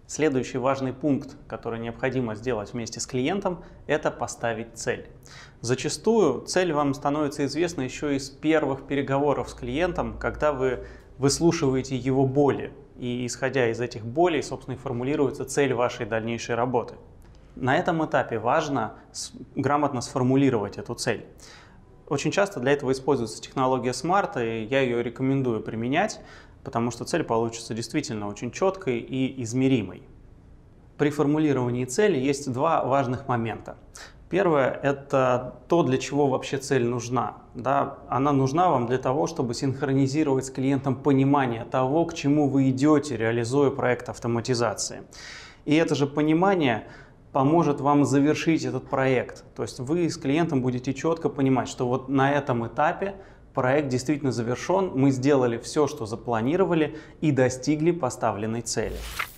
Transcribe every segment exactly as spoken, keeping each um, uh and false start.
Следующий важный пункт, который необходимо сделать вместе с клиентом, это поставить цель. Зачастую цель вам становится известна еще из первых переговоров с клиентом, когда вы выслушиваете его боли, и исходя из этих болей, собственно, и формулируется цель вашей дальнейшей работы. На этом этапе важно грамотно сформулировать эту цель. Очень часто для этого используется технология смарт, и я ее рекомендую применять, потому что цель получится действительно очень четкой и измеримой. При формулировании цели есть два важных момента. Первое – это то, для чего вообще цель нужна. Да? Она нужна вам для того, чтобы синхронизировать с клиентом понимание того, к чему вы идете, реализуя проект автоматизации. И это же понимание поможет вам завершить этот проект. То есть вы с клиентом будете четко понимать, что вот на этом этапе проект действительно завершен, мы сделали все, что запланировали, и достигли поставленной цели.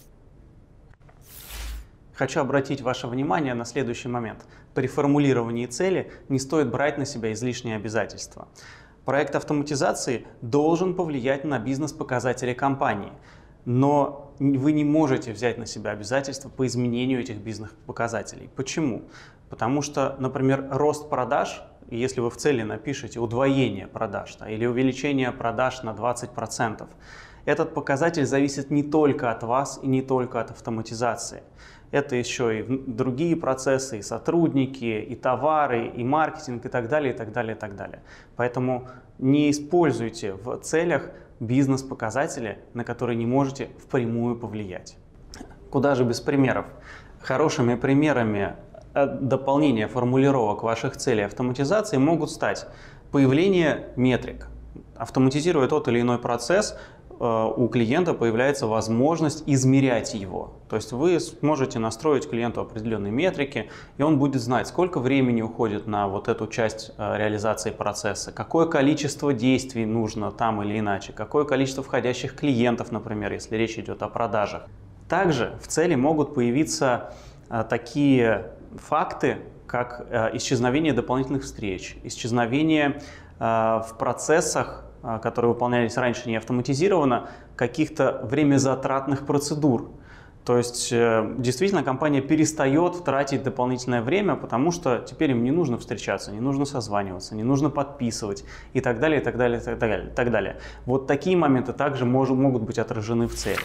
Хочу обратить ваше внимание на следующий момент. При формулировании цели не стоит брать на себя излишние обязательства. Проект автоматизации должен повлиять на бизнес-показатели компании, но вы не можете взять на себя обязательства по изменению этих бизнес-показателей. Почему? Потому что, например, рост продаж, если вы в цели напишете удвоение продаж, да, или увеличение продаж на двадцать процентов, этот показатель зависит не только от вас и не только от автоматизации. Это еще и другие процессы, и сотрудники, и товары, и маркетинг, и так далее, и так далее, и так далее. Поэтому не используйте в целях бизнес-показатели, на которые не можете впрямую повлиять. Куда же без примеров? Хорошими примерами дополнения формулировок ваших целей автоматизации могут стать появление метрик. Автоматизируя тот или иной процесс, у клиента появляется возможность измерять его. То есть вы сможете настроить клиенту определенные метрики, и он будет знать, сколько времени уходит на вот эту часть реализации процесса, какое количество действий нужно там или иначе, какое количество входящих клиентов, например, если речь идет о продажах. Также в цели могут появиться такие факты, как исчезновение дополнительных встреч, исчезновение в процессах, которые выполнялись раньше не автоматизированно, каких-то времязатратных процедур. То есть действительно компания перестает тратить дополнительное время, потому что теперь им не нужно встречаться, не нужно созваниваться, не нужно подписывать и так далее, и так далее, и так далее, и так далее. Вот такие моменты также мож, могут быть отражены в цели.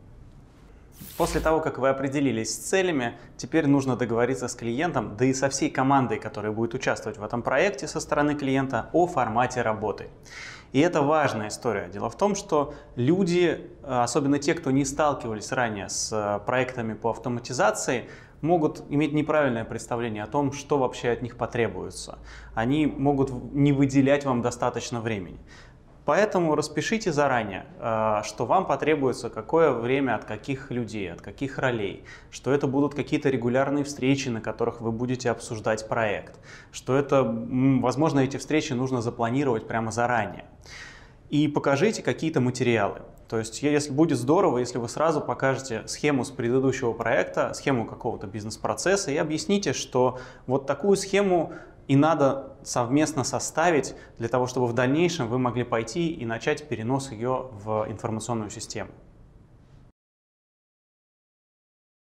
После того, как вы определились с целями, теперь нужно договориться с клиентом, да и со всей командой, которая будет участвовать в этом проекте со стороны клиента, о формате работы. И это важная история. Дело в том, что люди, особенно те, кто не сталкивались ранее с проектами по автоматизации, могут иметь неправильное представление о том, что вообще от них потребуется. Они могут не выделять вам достаточно времени. Поэтому распишите заранее, что вам потребуется какое время от каких людей, от каких ролей, что это будут какие-то регулярные встречи, на которых вы будете обсуждать проект, что это, возможно, эти встречи нужно запланировать прямо заранее. И покажите какие-то материалы. То есть, если будет здорово, если вы сразу покажете схему с предыдущего проекта, схему какого-то бизнес-процесса и объясните, что вот такую схему и надо совместно составить для того, чтобы в дальнейшем вы могли пойти и начать перенос ее в информационную систему.